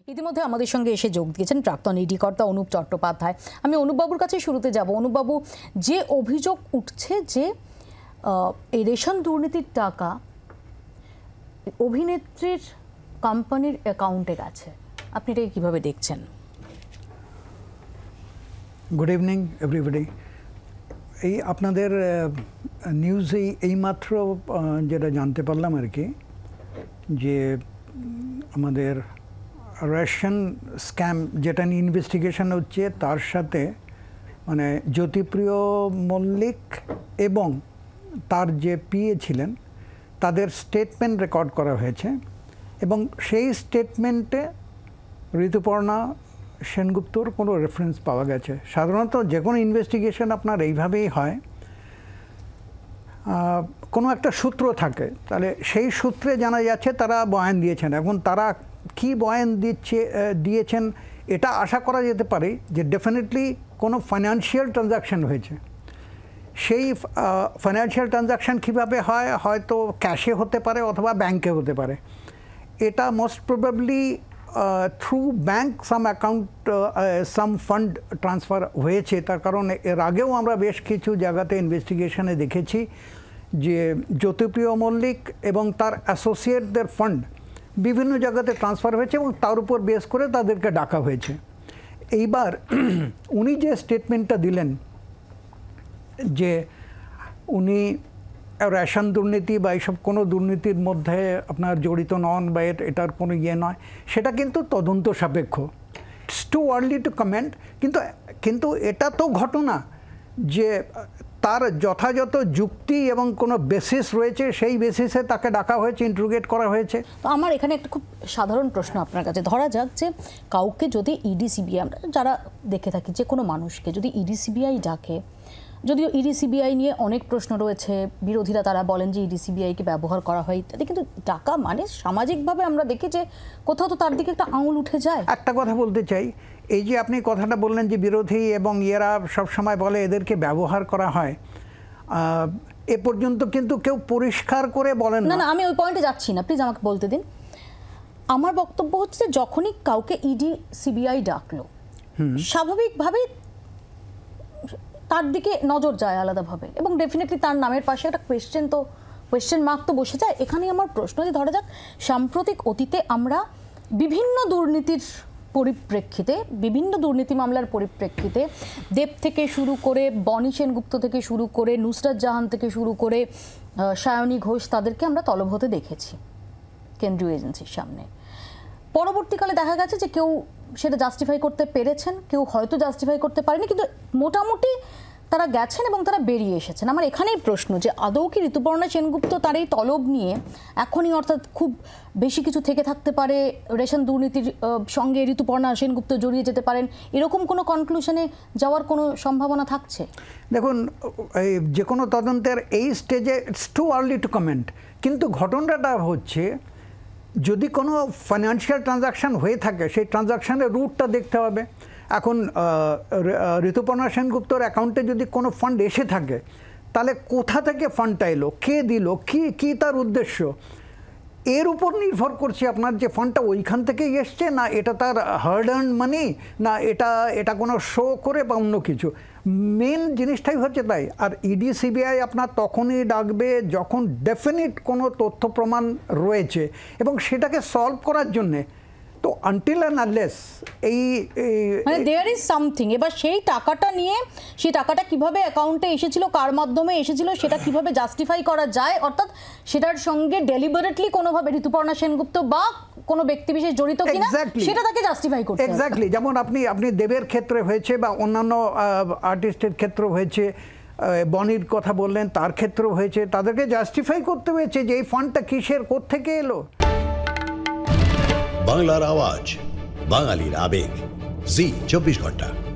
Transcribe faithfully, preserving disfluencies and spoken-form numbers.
ইতিমধ্যে আমাদের সঙ্গে এসে যোগ দিয়েছেন প্রাক্তন ইডি কর্তা অনুপ চট্টোপাধ্যায়। আমি অনুপবাবুর কাছে শুরুতে যাব। অনুপবাবু, যে অভিযোগ উঠছে যে এই রেশন দুর্নীতির টাকা অভিনেত্রীর কোম্পানির অ্যাকাউন্টে গেছে, আপনি এটাকে কীভাবে দেখছেন? Good evening everybody. এই আপনাদের নিউজে এইমাত্র যেটা জানতে পারলাম আর কি, যে আমাদের রেশন স্ক্যাম যেটা নিয়ে ইনভেস্টিগেশন হচ্ছে, তার সাথে মানে জ্যোতিপ্রিয় মল্লিক এবং তার যে পিএ ছিলেন তাদের স্টেটমেন্ট রেকর্ড করা হয়েছে এবং সেই স্টেটমেন্টে ঋতুপর্ণা সেনগুপ্তর কোনো রেফারেন্স পাওয়া গেছে। সাধারণত যে কোনো ইনভেস্টিগেশন আপনার এইভাবেই হয়, কোনো একটা সূত্র থাকে, তাহলে সেই সূত্রে জানা যাচ্ছে তারা বয়ান দিয়েছেন। এখন তারা কি বয়ান দিচ্ছে দিয়েছেন এটা আশা করা যেতে পারে যে ডেফিনেটলি কোনো ফাইন্যান্সিয়াল ট্রানজাকশন হয়েছে। সেই ফাইন্যান্সিয়াল ট্রানজাকশন কীভাবে হয়, হয়তো ক্যাশে হতে পারে অথবা ব্যাংকে হতে পারে। এটা most probably through bank some account some fund transfer হয়েছে। তার কারণ এর আগেও আমরা বেশ কিছু জায়গাতে ইনভেস্টিগেশনে দেখেছি যে জ্যোতিপ্রিয় মল্লিক এবং তার অ্যাসোসিয়েটদের ফান্ড বিভিন্ন জায়গাতে ট্রান্সফার হয়েছে এবং তার উপর বেস করে তাদেরকে ডাকা হয়েছে। এইবার উনি যে স্টেটমেন্টটা দিলেন যে উনি রেশন দুর্নীতি বা এইসব কোনো দুর্নীতির মধ্যে আপনার জড়িত নন বা এটার কোনো ইয়ে নয়, সেটা কিন্তু তদন্ত সাপেক্ষ। It's too early to comment. কিন্তু কিন্তু এটা তো ঘটনা যে তার যথাযথ যুক্তি এবং কোনো বেসিস রয়েছে, সেই বেসিসে তাকে ডাকা হয়েছে, ইন্ট্রোগেট করা হয়েছে। তো আমার এখানে একটা খুব সাধারণ প্রশ্ন আপনার কাছে। ধরা যাক যে কাউকে যদি ইডি সিবিআই, আমরা যারা দেখে থাকি যে কোনো মানুষকে যদি ইডি সিবিআই ডাকে, যদিও ইডি সিবিআই নিয়ে অনেক প্রশ্ন রয়েছে, বিরোধীরা তারা বলেন যে ইডি সিবিআইকে ব্যবহার করা হয় ইত্যাদি, কিন্তু টাকা মানে সামাজিকভাবে আমরা দেখি যে কোথাও তো তার দিকে একটা আঙুল উঠে যায়। একটা কথা বলতে চাই, এই যে আপনি কথাটা বললেন যে বিরোধী এবং এরা সবসময় বলে এদেরকে ব্যবহার করা হয়, এ পর্যন্ত কিন্তু কেউ পরিষ্কার করে বলেন না। না, আমি ওই পয়েন্টে যাচ্ছি না, প্লিজ আমাকে বলতে দিন। আমার বক্তব্য হচ্ছে যখনই কাউকে ইডি সিবিআই ডাকলো, স্বাভাবিকভাবেই তার দিকে নজর যায় আলাদাভাবে এবং ডেফিনেটলি তার নামের পাশে একটা কোয়েশ্চেন তো কোয়েশ্চেন মার্ক তো বসে যায়। এখানেই আমার প্রশ্ন যে ধরা যাক সাম্প্রতিক অতীতে আমরা বিভিন্ন দুর্নীতির পরিপ্রেক্ষিতে, বিভিন্ন দুর্নীতি মামলার পরিপ্রেক্ষিতে দেব থেকে শুরু করে বনি সেনগুপ্ত থেকে শুরু করে নুসরাত জাহান থেকে শুরু করে সায়নী ঘোষ, তাদেরকে আমরা তলব হতে দেখেছি কেন্দ্রীয় এজেন্সির সামনে। পরবর্তীকালে দেখা গেছে যে কেউ সেটা জাস্টিফাই করতে পেরেছেন, কেউ হয়তো জাস্টিফাই করতে পারেনি, কিন্তু মোটামুটি তারা গেছেন এবং তারা বেরিয়ে এসেছেন। আমার এখানেই প্রশ্ন যে আদৌ কি ঋতুপর্ণা সেনগুপ্ত তার এই তলব নিয়ে এখনই, অর্থাৎ খুব বেশি কিছু থেকে থাকতে পারে, রেশন দুর্নীতির সঙ্গে ঋতুপর্ণা সেনগুপ্ত জড়িয়ে যেতে পারেন, এরকম কোনো কনক্লুশনে যাওয়ার কোনো সম্ভাবনা থাকছে? দেখুন, যে কোনো তদন্তের এই স্টেজে it's too early to comment. কিন্তু ঘটনাটা হচ্ছে, যদি কোনো ফাইন্যান্সিয়াল ট্রানজাকশান হয়ে থাকে সেই ট্রানজাকশানের রুটটা দেখতে হবে। এখন ঋতুপর্ণা সেনগুপ্তর অ্যাকাউন্টে যদি কোনো ফান্ড এসে থাকে, তাহলে কোথা থেকে ফান্ডটা এলো, কে দিল, কী কী তার উদ্দেশ্য, এর উপর নির্ভর করছে আপনার যে ফান্ডটা ওইখান থেকেই এসছে, না এটা তার হার্ড আর্ন মানি, না এটা এটা কোনো শো করে বা অন্য কিছু। মেন জিনিসটাই হচ্ছে তাই। আর ইডি সিবিআই আপনার তখনই ডাকবে যখন ডেফিনিট কোনো তথ্য প্রমাণ রয়েছে এবং সেটাকে সলভ করার জন্যে। তো আনটিল অ্যান্ড আনলেস এই মানে দেয়ার ইজ সামথিং, এবার সেই টাকাটা নিয়ে, সেই টাকাটা কিভাবে অ্যাকাউন্টে এসেছিল, কার মাধ্যমে এসেছিল, সেটা কিভাবে জাস্টিফাই করা যায়, অর্থাৎ সেটার সঙ্গে ডেলিবারেটলি কোনোভাবে ঋতুপর্ণা সেনগুপ্ত বা কোনো ব্যক্তিবিশেষ জড়িত কিনা সেটা তাকে জাস্টিফাই করতে হবে। এক্স্যাক্টলি, যেমন আপনি আপনি দেবের ক্ষেত্রে হয়েছে বা অন্যান্য আর্টিস্টের ক্ষেত্রে হয়েছে, বনির কথা বললেন, তার ক্ষেত্রেও হয়েছে, তাদেরকে জাস্টিফাই করতে হয়েছে যে এই ফান্ডটা কিসের, কোত্থেকে এলো। বাংলার আওয়াজ, বাঙালির আবেগ, জি চব্বিশ ঘন্টা।